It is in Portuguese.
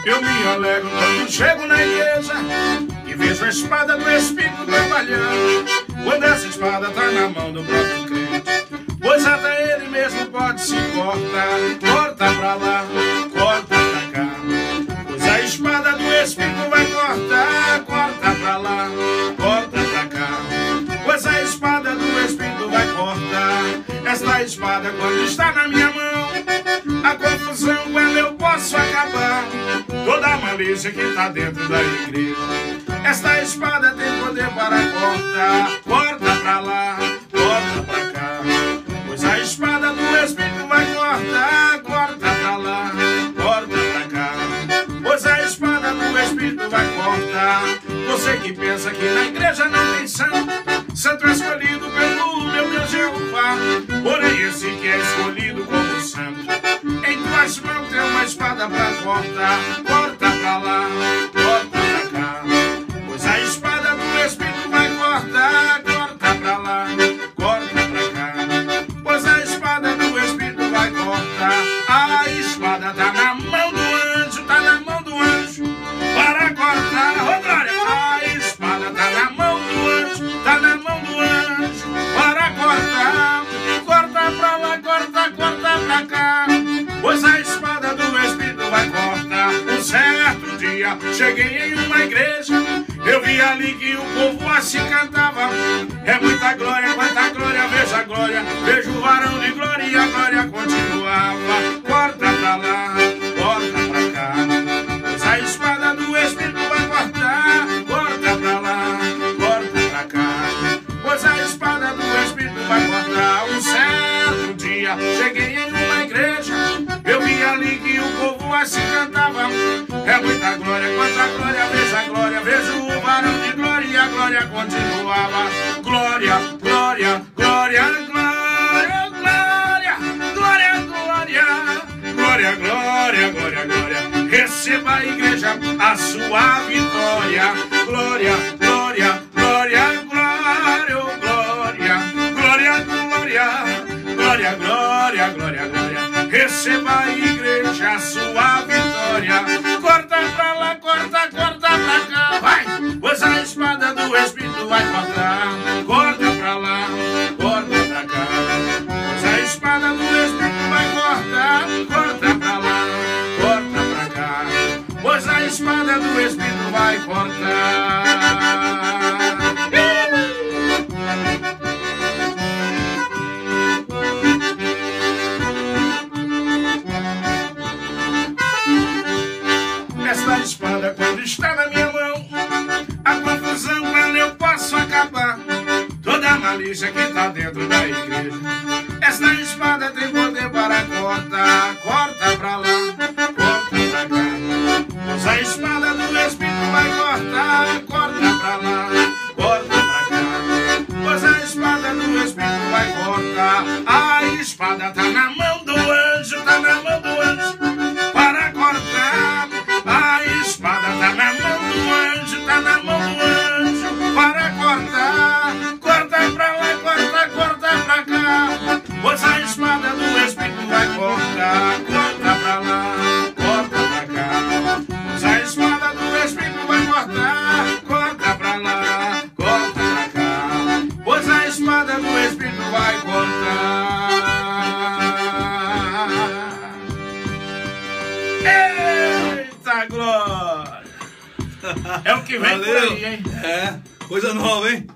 Eu me alegro quando chego na igreja e vejo a espada do Espírito trabalhando. Quando essa espada tá na mão do próprio crente, pois até ele mesmo pode se cortar. Corta pra lá, corta pra cá, pois a espada do Espírito vai cortar. Corta pra lá, corta pra cá, pois a espada do Espírito vai cortar. Esta espada quando está na minha mão, a confusão quando eu posso acabar toda a malícia que tá dentro da igreja. Esta espada tem poder para cortar. Corta pra lá, corta pra cá, pois a espada do Espírito vai cortar. Corta pra lá, corta pra cá, pois a espada do Espírito vai cortar. Você que pensa que na igreja não tem santo, santo é escolhido pelo meu Deus Jeová. Porém esse que é escolhido como santo, em tuas mãos tem uma espada pra cortar. Corta pra lá, corta pra cá, pois a espada do Espírito vai cortar. Corta pra lá, corta pra cá, pois a espada do Espírito vai cortar. A espada tá na mão do anjo, tá na mão do anjo para cortar. Oh, glória! A espada tá na mão do anjo, tá na mão do anjo para cortar. Corta pra lá, corta pra cá, pois a espada do Espírito vai cortar. Um certo dia cheguei em uma igreja, eu vi ali que o povo assim cantava: é muita glória, quanta glória, veja a glória, vejo o varão de glória, e a glória continuava. Corta pra lá, corta pra cá, pois a espada do Espírito vai cortar. Corta pra lá, corta pra cá, pois a espada do Espírito vai cortar. Um certo dia cheguei em uma igreja, eu vi ali que o povo assim cantava: é muita glória, quanta glória, veja a glória, vejo o varão de glória, e a glória continuava. Glória, glória, glória, glória, glória, glória, glória, glória, glória, glória, glória. Receba a igreja a sua vitória. Glória, glória, glória, glória, oh, glória, glória, glória, glória, glória, glória, glória. Receba a igreja a sua vitória. Corta pra lá, corta pra cá, vai, pois a espada do Espírito vai cortar. Corta pra lá, corta pra cá, pois a espada do Espírito vai cortar. Corta pra lá, corta pra cá, pois a espada do Espírito vai cortar. Esta espada quando está na minha mão, a confusão quando eu posso acabar toda a malícia que está dentro da igreja. Esta espada tem poder para cortar. Corta pra lá, corta pra cá, pois a espada do Espírito vai cortar. Corta pra lá, corta pra cá, pois a espada do Espírito vai cortar. A espada tá na mão do anjo, tá na mão do anjo para cortar. A espada tá na mão do anjo, tá na mão do anjo para cortar. Corta pra lá, corta pra cá, pois a espada do Espírito vai cortar. Corta pra lá, corta pra cá, pois a espada do Espírito vai cortar. Corta pra lá, corta pra cá, pois a espada do Espírito vai cortar. Eita glória! É o que vem. Valeu. Por aí, hein? É, coisa nova, hein?